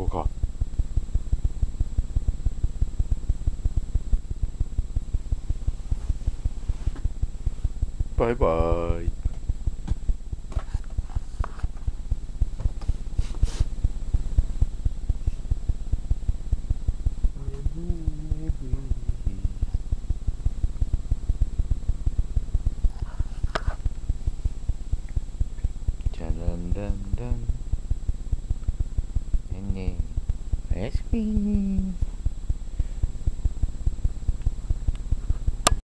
こうか。バイバーイ。じゃらんらんらん。ねんね、おやすみ。